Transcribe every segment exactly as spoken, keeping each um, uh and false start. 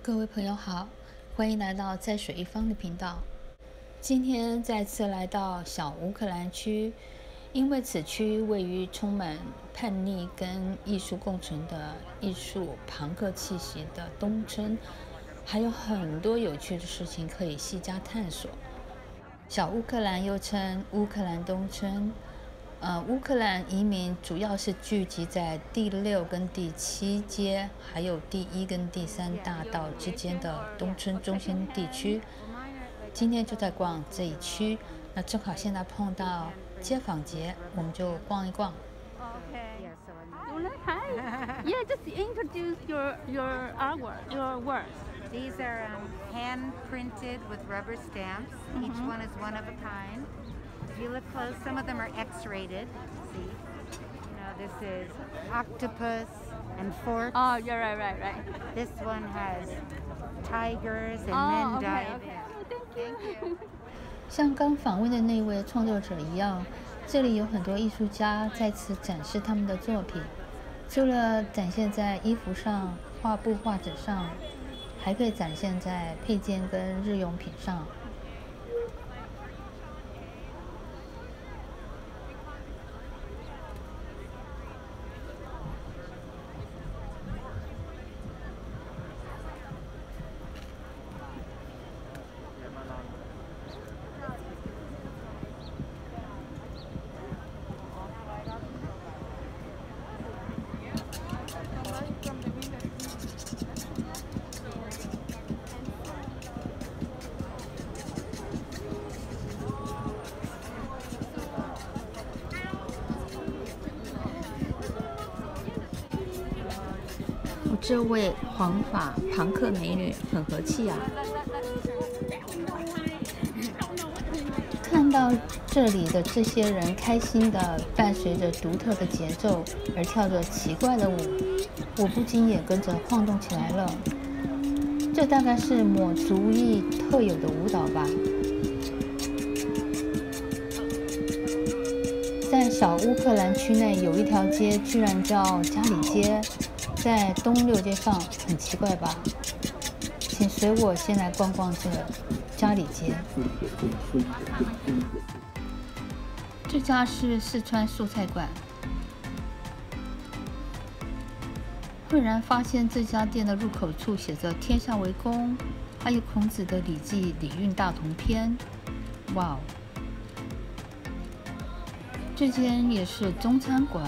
各位朋友好，欢迎来到在水一方的频道。今天再次来到小乌克兰区，因为此区位于充满叛逆跟艺术共存的艺术朋克气息的东村，还有很多有趣的事情可以细加探索。小乌克兰又称乌克兰东村。呃，乌克兰移民主要是聚集在第六跟第七街，还有第一跟第三大道之间的东村中心地区。今天就在逛这一区，那正好现在碰到街坊节，我们就逛一逛。 Okay. Hi. Yeah, just introduce your your artwork, your work. These are um, hand printed with rubber stamps. Mm-hmm. Each one is one of a kind. If you look close, some of them are X-rated. See, you know, this is octopus and forks. Oh, you're right, right, right. This one has tigers and oh, men okay, diving. Okay. Oh, thank you. 像刚访问的那位创作者一样，这里有很多艺术家在此展示他们的作品，除了展现在衣服上、画布、画纸上，还可以展现在配件跟日用品上。这位黄发庞克美女很和气啊！看到这里的这些人开心的伴随着独特的节奏而跳着奇怪的舞，我不禁也跟着晃动起来了。这大概是抹族裔特有的舞蹈吧。在小乌克兰区内有一条街居然叫加里街，在东六街上，很奇怪吧？请随我先来逛逛这加里街。这家是四川素菜馆。忽然发现这家店的入口处写着“天下为公”，还有孔子的《礼记·礼运大同篇》。哇哦！这间也是中餐馆。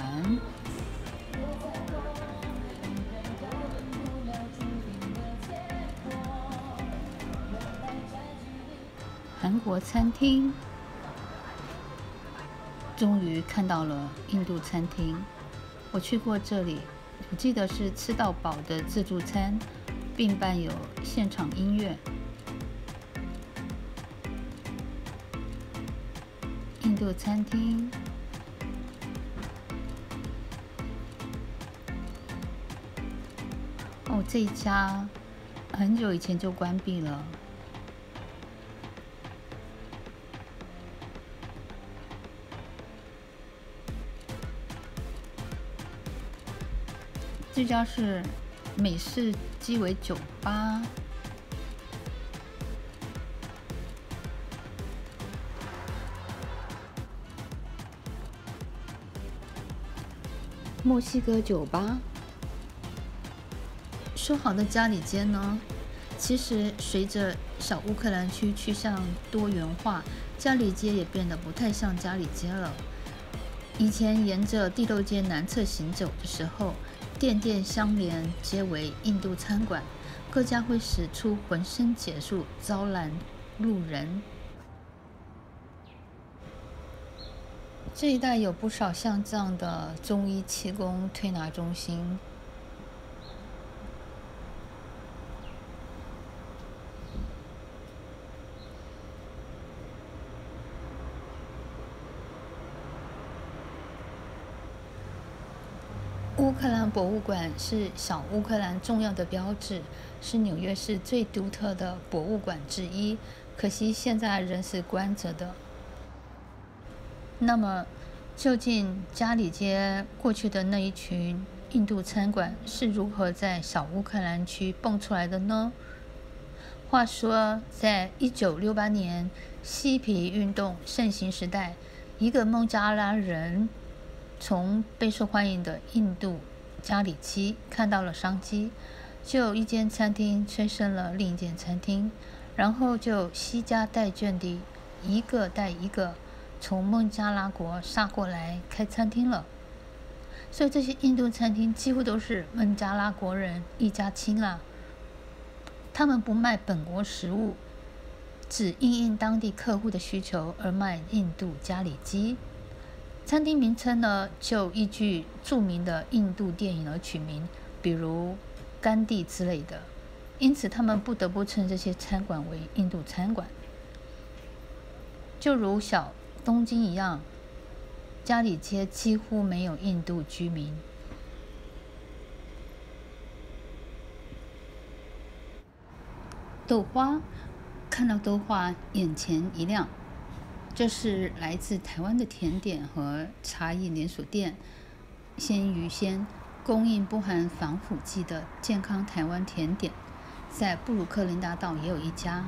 韩国餐厅，终于看到了印度餐厅。我去过这里，我记得是吃到饱的自助餐，并伴有现场音乐。印度餐厅，哦，这一家很久以前就关闭了。这家是美式鸡尾酒吧。墨西哥酒吧。说好的加里街呢？其实随着小乌克兰区趋向多元化，加里街也变得不太像加里街了。以前沿着第六街南侧行走的时候，店店相连，皆为印度餐馆，各家会使出浑身解数招揽路人。这一带有不少像这样的中医气功推拿中心。乌克兰博物馆是小乌克兰重要的标志，是纽约市最独特的博物馆之一，可惜现在仍是关着的。那么，究竟加里街过去的那一群印度餐馆是如何在小乌克兰区蹦出来的呢？话说，在一九六八年嬉皮运动盛行时代，一个孟加拉人从备受欢迎的印度加里基看到了商机，就有一间餐厅催生了另一间餐厅，然后就惜家带眷地一个带一个从孟加拉国杀过来开餐厅了。所以这些印度餐厅几乎都是孟加拉国人一家亲啦。他们不卖本国食物，只因应当地客户的需求而卖印度咖喱鸡。餐厅名称呢，就依据著名的印度电影而取名，比如甘地之类的。因此他们不得不称这些餐馆为印度餐馆。就如小东京一样，咖喱街几乎没有印度居民。豆花，看到豆花眼前一亮，这是来自台湾的甜点和茶饮连锁店鲜芋仙供应不含防腐剂的健康台湾甜点，在布鲁克林大道也有一家。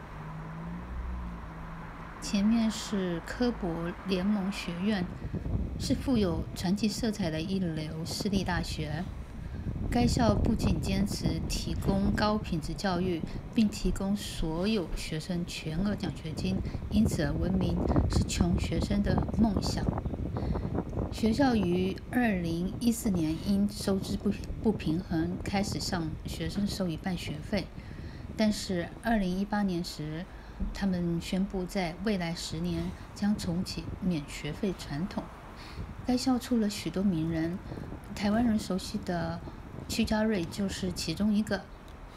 前面是科博联盟学院，是富有传奇色彩的一流私立大学。该校不仅坚持提供高品质教育，并提供所有学生全额奖学金，因此而闻名，是穷学生的梦想。学校于二零一四年因收支不不平衡，开始向学生收一半学费，但是二零一八年时，他们宣布在未来十年将重启免学费传统。该校出了许多名人，台湾人熟悉的屈家瑞就是其中一个。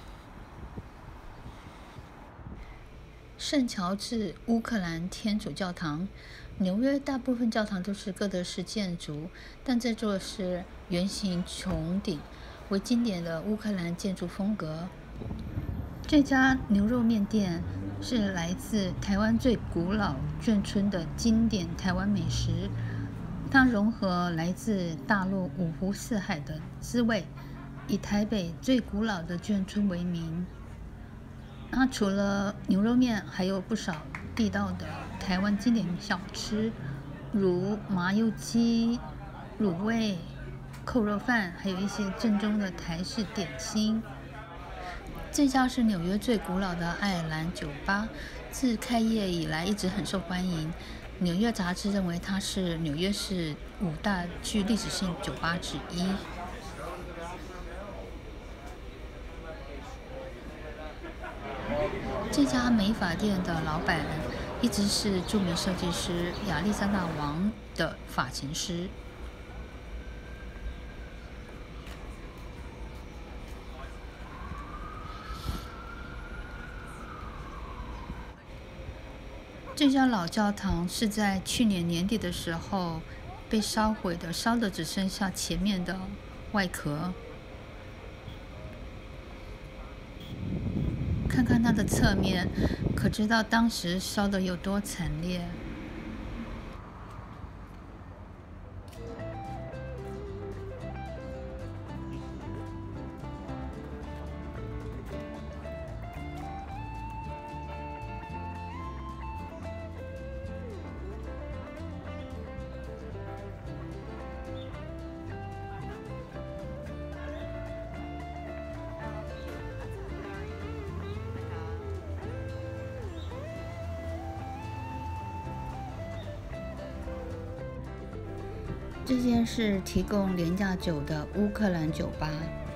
圣乔治乌克兰天主教堂，纽约大部分教堂都是哥德式建筑，但这座是圆形穹顶，为经典的乌克兰建筑风格。这家牛肉面店是来自台湾最古老眷村的经典台湾美食，它融合来自大陆五湖四海的滋味，以台北最古老的眷村为名。那除了牛肉面，还有不少地道的台湾经典小吃，如麻油鸡、卤味、扣肉饭，还有一些正宗的台式点心。这家是纽约最古老的爱尔兰酒吧，自开业以来一直很受欢迎。纽约杂志认为它是纽约市五大具历史性酒吧之一。这家美发店的老板一直是著名设计师亚历山大王的发型师。这家老教堂是在去年年底的时候被烧毁的，烧的只剩下前面的外壳。看看它的侧面，可知道当时烧的有多惨烈。这间是提供廉价酒的乌克兰酒吧。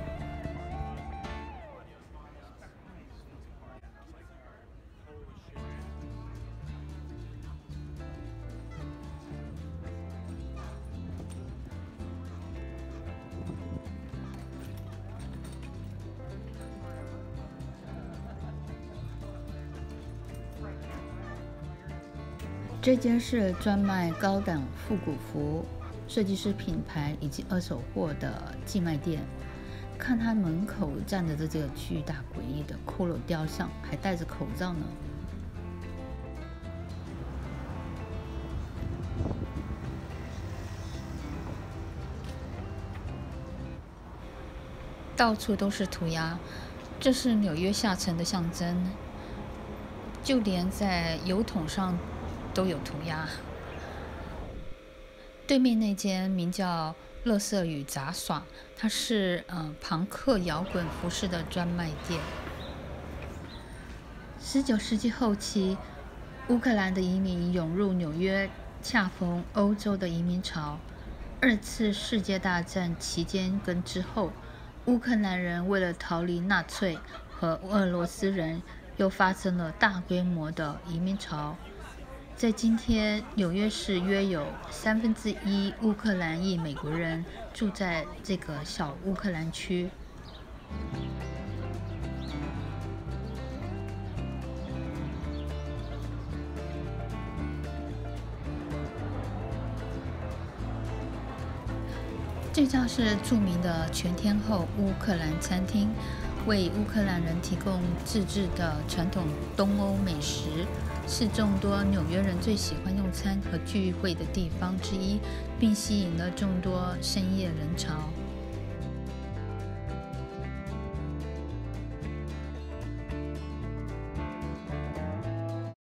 这间是专卖高档复古服、设计师品牌以及二手货的寄卖店。看它门口站着的这个巨大诡异的骷髅雕像，还戴着口罩呢。 到处都是涂鸦，这是纽约下沉的象征，就连在油桶上都有涂鸦。对面那间名叫乐色与杂耍，它是呃朋克摇滚服饰的专卖店。十九世纪后期，乌克兰的移民涌入纽约，恰逢欧洲的移民潮。二次世界大战期间跟之后，乌克兰人为了逃离纳粹和俄罗斯人，又发生了大规模的移民潮。在今天，纽约市约有三分之一乌克兰裔美国人住在这个小乌克兰区。这家是著名的全天候乌克兰餐厅，为乌克兰人提供自制的传统东欧美食，是众多纽约人最喜欢用餐和聚会的地方之一，并吸引了众多深夜人潮。